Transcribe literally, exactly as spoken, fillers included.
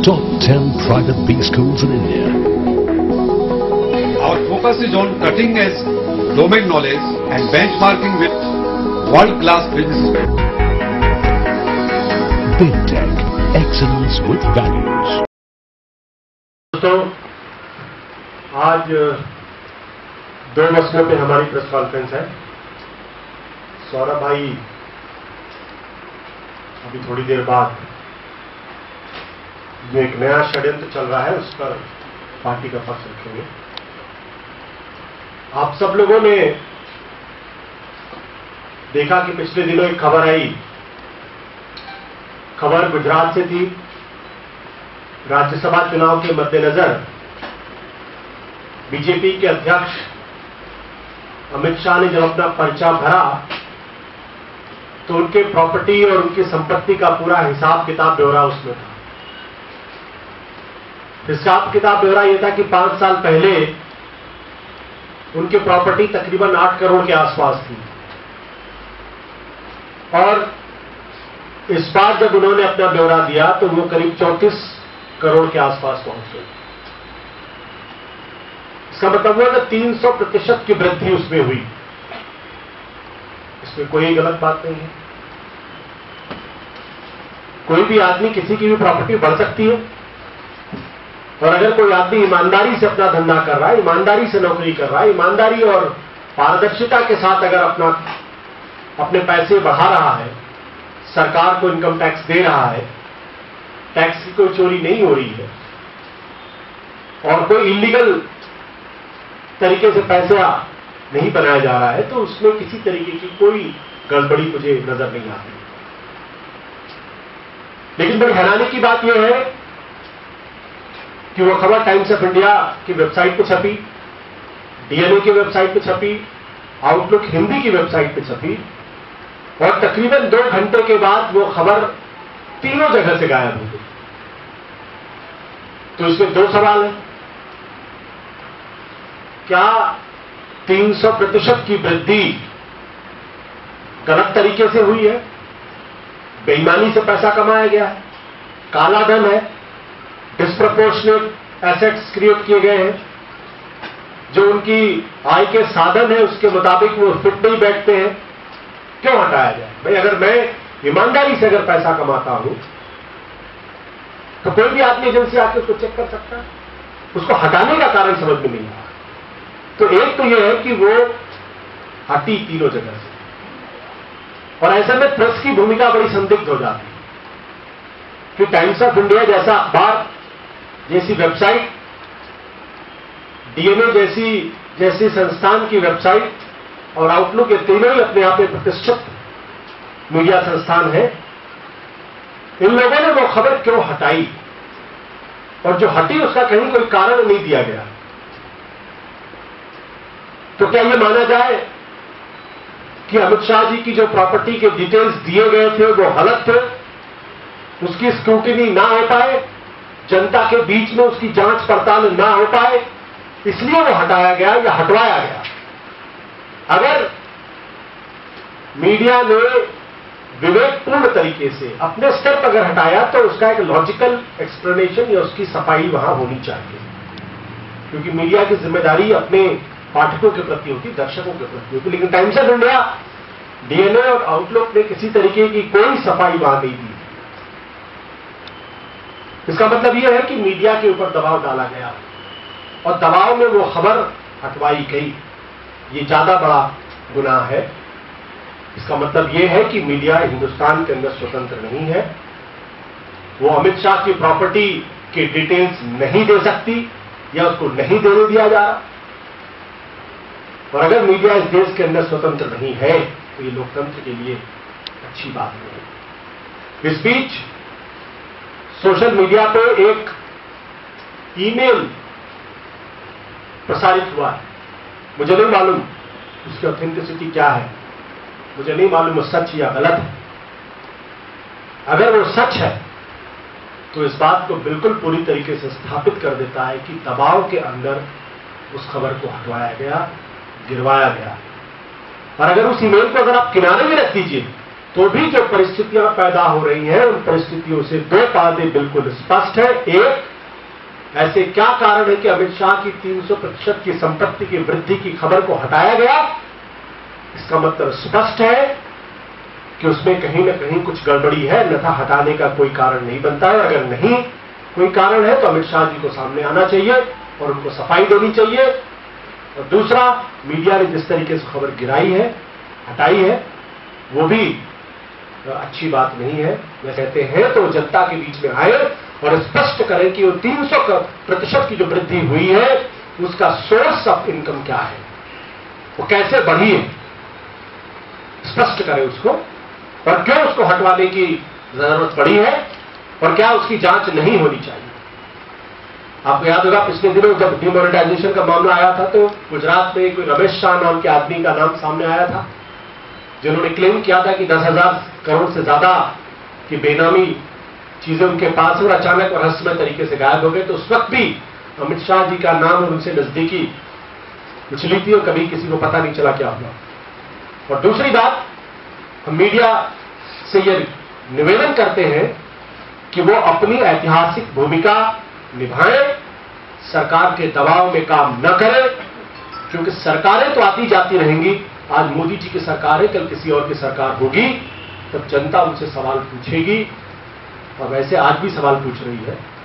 top ten private B schools in India. Our focus is on cutting edge domain knowledge and benchmarking with world-class businesses. Big Tech, excellence with values. दोस्तों, आज दो मसलों पे हमारी press conference है। सौरभ भाई अभी थोड़ी देर बाद जो एक नया षड्यंत्र चल रहा है उस पर पार्टी का पक्ष रखेंगे। आप सब लोगों ने देखा कि पिछले दिनों एक खबर आई, खबर गुजरात से थी। राज्यसभा चुनाव के मद्देनजर बीजेपी के अध्यक्ष अमित शाह ने जब अपना पर्चा भरा तो उनके प्रॉपर्टी और उनकी संपत्ति का पूरा हिसाब किताब ब्यौरा उसमें था। हिसाब किताब ब्यौरा यह था कि पांच साल पहले उनकी प्रॉपर्टी तकरीबन आठ करोड़ के आसपास थी और इस बार जब उन्होंने अपना ब्यौरा दिया तो वो करीब चौंतीस करोड़ के आसपास पहुंच गए। इसका मतलब हुआ कि तीन सौ प्रतिशत की वृद्धि उसमें हुई। इसमें कोई गलत बात नहीं है। कोई भी आदमी किसी की भी प्रॉपर्टी बढ़ सकती है और अगर कोई आदमी ईमानदारी से अपना धंधा कर रहा है, ईमानदारी से नौकरी कर रहा है, ईमानदारी और पारदर्शिता के साथ अगर अपना अपने पैसे बढ़ा रहा है, सरकार को इनकम टैक्स दे रहा है, टैक्स की कोई चोरी नहीं हो रही है और कोई इलीगल तरीके से पैसा नहीं बनाया जा रहा है, तो उसमें किसी तरीके की कोई गड़बड़ी मुझे नजर नहीं आती। लेकिन बड़ी हैरानी की बात यह है कि वो खबर टाइम्स ऑफ इंडिया की वेबसाइट पर छपी, डीएनए की वेबसाइट पर छपी, आउटलुक हिंदी की वेबसाइट पर छपी और तकरीबन दो घंटे के बाद वो खबर तीनों जगह से गायब हो गई। तो इसमें दो सवाल हैं। क्या तीन सौ प्रतिशत की वृद्धि गलत तरीके से हुई है, बेईमानी से पैसा कमाया गया है, काला धन है, डिस्प्रपोर्शनेट एसेट्स क्रिएट किए गए हैं, जो उनकी आय के साधन है उसके मुताबिक वो फिट नहीं बैठते हैं, क्यों हटाया जाए? भाई अगर मैं ईमानदारी से अगर पैसा कमाता हूं तो कोई भी आदमी एजेंसी आके उसको चेक कर सकता है। उसको हटाने का कारण समझ में नहीं आ रहा। तो एक तो यह है कि वो हटी तीनों जगह से और ऐसे में प्रेस की भूमिका बड़ी संदिग्ध हो जाती है कि टाइम्स ऑफ इंडिया जैसा अखबार, जैसी वेबसाइट, डीएनए जैसी जैसी संस्थान की वेबसाइट और आउटलुक, ये तीनों ही अपने आप में प्रतिष्ठित मीडिया संस्थान है। इन लोगों ने वो खबर क्यों हटाई और जो हटी उसका कहीं कोई कारण नहीं दिया गया। तो क्या यह माना जाए कि अमित शाह जी की जो प्रॉपर्टी के डिटेल्स दिए गए थे वो गलत थे, उसकी स्क्रूटिनी ना हो पाए, जनता के बीच में उसकी जांच पड़ताल ना हो पाए, इसलिए वो हटाया गया या हटवाया गया? अगर मीडिया ने विवेकपूर्ण तरीके से अपने स्तर पर अगर हटाया तो उसका एक लॉजिकल एक्सप्लेनेशन या उसकी सफाई वहां होनी चाहिए, क्योंकि मीडिया की जिम्मेदारी अपने पाठकों के प्रति होती, दर्शकों के प्रति होती। लेकिन टाइम्स ऑफ इंडिया, डीएनए और आउटलुक ने किसी तरीके की कोई सफाई वहां नहीं दी। इसका मतलब यह है कि मीडिया के ऊपर दबाव डाला गया और दबाव में वो खबर हटवाई गई। ये ज्यादा बड़ा गुनाह है। इसका मतलब यह है कि मीडिया हिंदुस्तान के अंदर स्वतंत्र नहीं है। वो अमित शाह की प्रॉपर्टी के डिटेल्स नहीं दे सकती या उसको नहीं देने दिया जा रहा। और अगर मीडिया इस देश के अंदर स्वतंत्र नहीं है तो ये लोकतंत्र के लिए अच्छी बात नहीं है। इस बीच सोशल मीडिया पे एक ईमेल प्रसारित हुआ है। मुझे नहीं मालूम उसकी ऑथेंटिसिटी क्या है, मुझे नहीं मालूम वो सच या गलत है। अगर वो सच है तो इस बात को बिल्कुल पूरी तरीके से स्थापित कर देता है कि दबाव के अंदर उस खबर को हटवाया गया, गिरवाया गया। और अगर उस ईमेल को अगर आप किनारे में रख दीजिए तो भी जो परिस्थितियां पैदा हो रही हैं, उन परिस्थितियों से दो बातें बिल्कुल स्पष्ट है। एक, ऐसे क्या कारण है कि अमित शाह की तीन सौ प्रतिशत की संपत्ति की वृद्धि की खबर को हटाया गया? इसका मतलब स्पष्ट है कि उसमें कहीं ना कहीं कुछ गड़बड़ी है, अन्यथा हटाने का कोई कारण नहीं बनता है। अगर नहीं कोई कारण है तो अमित शाह जी को सामने आना चाहिए और उनको सफाई देनी चाहिए। और दूसरा, मीडिया ने जिस तरीके से खबर गिराई है, हटाई है, वो भी अच्छी बात नहीं है। वे कहते हैं तो जनता के बीच में आए और स्पष्ट करें कि वो तीन सौ प्रतिशत की जो वृद्धि हुई है उसका सोर्स ऑफ इनकम क्या है, वो कैसे बढ़ी है, स्पष्ट करें उसको, और क्यों उसको हटवाने की जरूरत पड़ी है और क्या उसकी जांच नहीं होनी चाहिए। आपको याद होगा पिछले दिनों जब डिमोनेटाइजेशन का मामला आया था तो गुजरात में कोई रमेश शाह नाम के आदमी का नाम सामने आया था, जिन्होंने क्लेम किया था कि दस हजार करोड़ से ज्यादा की बेनामी चीजें उनके पास और अचानक और रहस्यमय तरीके से गायब हो गए। तो उस वक्त भी अमित शाह जी का नाम और उनसे नजदीकी उछली थी और कभी किसी को पता नहीं चला क्या हुआ। और दूसरी बात, हम मीडिया से ये निवेदन करते हैं कि वो अपनी ऐतिहासिक भूमिका निभाएं, सरकार के दबाव में काम न करें, क्योंकि सरकारें तो आती जाती रहेंगी। आज मोदी जी की सरकार है, कल किसी और की सरकार होगी, तब जनता उनसे सवाल पूछेगी और वैसे आज भी सवाल पूछ रही है।